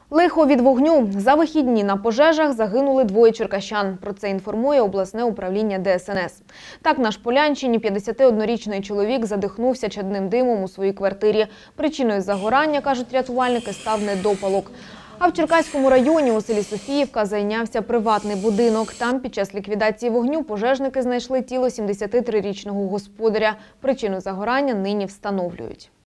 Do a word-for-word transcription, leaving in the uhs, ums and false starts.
Лихо від вогню. За вихідні на пожежах загинули двоє черкащан. Про це інформує обласне управління Де Ес Ен Ес. Так, на Шполянщині п'ятдесятиоднорічний чоловік задихнувся чадним димом у своїй квартирі. Причиною загорання, кажуть рятувальники, став недопалок. А в Черкаському районі у селі Софіївка зайнявся приватний будинок. Там під час ліквідації вогню пожежники знайшли тіло сімдесятитрирічного господаря. Причину загорання нині встановлюють.